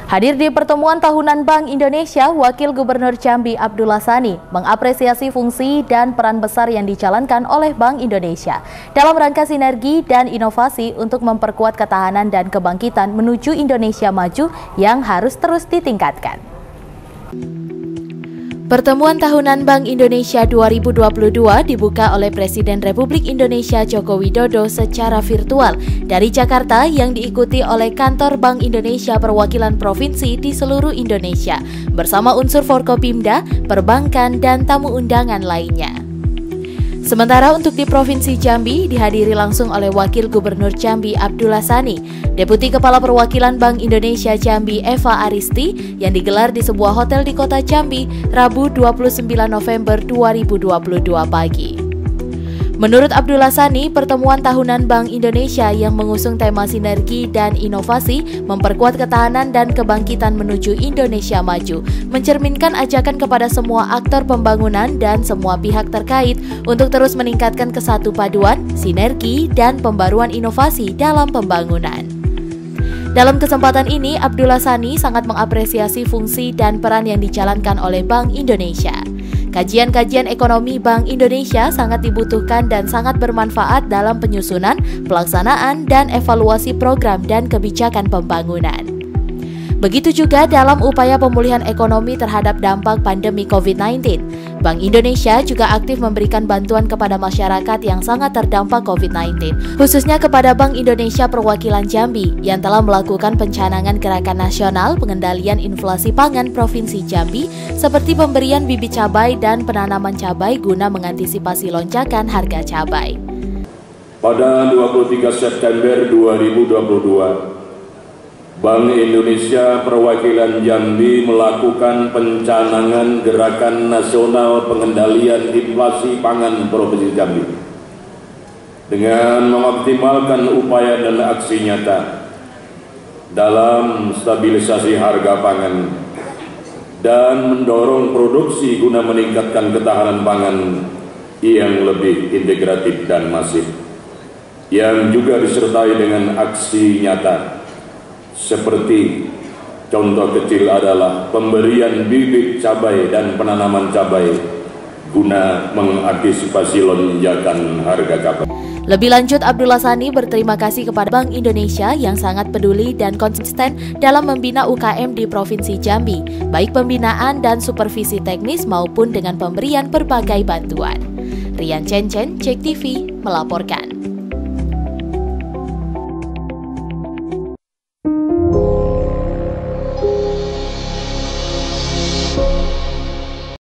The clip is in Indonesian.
Hadir di pertemuan tahunan Bank Indonesia, Wakil Gubernur Jambi Abdullah Sani mengapresiasi fungsi dan peran besar yang dijalankan oleh Bank Indonesia dalam rangka sinergi dan inovasi untuk memperkuat ketahanan dan kebangkitan menuju Indonesia maju yang harus terus ditingkatkan. Pertemuan tahunan Bank Indonesia 2022 dibuka oleh Presiden Republik Indonesia Joko Widodo secara virtual dari Jakarta yang diikuti oleh Kantor Bank Indonesia perwakilan provinsi di seluruh Indonesia bersama unsur Forkopimda, perbankan, dan tamu undangan lainnya. Sementara untuk di Provinsi Jambi dihadiri langsung oleh Wakil Gubernur Jambi Abdullah Sani, Deputi Kepala Perwakilan Bank Indonesia Jambi Eva Aristi yang digelar di sebuah hotel di Kota Jambi Rabu 29 November 2022 pagi. Menurut Abdullah Sani, pertemuan tahunan Bank Indonesia yang mengusung tema sinergi dan inovasi memperkuat ketahanan dan kebangkitan menuju Indonesia maju, mencerminkan ajakan kepada semua aktor pembangunan dan semua pihak terkait untuk terus meningkatkan kesatu paduan, sinergi, dan pembaruan inovasi dalam pembangunan. Dalam kesempatan ini, Abdullah Sani sangat mengapresiasi fungsi dan peran yang dijalankan oleh Bank Indonesia. Kajian-kajian ekonomi Bank Indonesia sangat dibutuhkan dan sangat bermanfaat dalam penyusunan, pelaksanaan, dan evaluasi program dan kebijakan pembangunan. Begitu juga dalam upaya pemulihan ekonomi terhadap dampak pandemi COVID-19. Bank Indonesia juga aktif memberikan bantuan kepada masyarakat yang sangat terdampak COVID-19, khususnya kepada Bank Indonesia Perwakilan Jambi yang telah melakukan pencanangan gerakan nasional pengendalian inflasi pangan Provinsi Jambi seperti pemberian bibit cabai dan penanaman cabai guna mengantisipasi lonjakan harga cabai. Pada 23 September 2022, Bank Indonesia Perwakilan Jambi melakukan pencanangan Gerakan Nasional Pengendalian Inflasi Pangan Provinsi Jambi dengan mengoptimalkan upaya dan aksi nyata dalam stabilisasi harga pangan dan mendorong produksi guna meningkatkan ketahanan pangan yang lebih integratif dan masif, yang juga disertai dengan aksi nyata. Seperti contoh kecil adalah pemberian bibit cabai dan penanaman cabai guna mengantisipasi lonjakan harga cabai. Lebih lanjut, Abdullah Sani berterima kasih kepada Bank Indonesia yang sangat peduli dan konsisten dalam membina UKM di Provinsi Jambi, baik pembinaan dan supervisi teknis maupun dengan pemberian berbagai bantuan. Rian Cencen, Cek TV, melaporkan.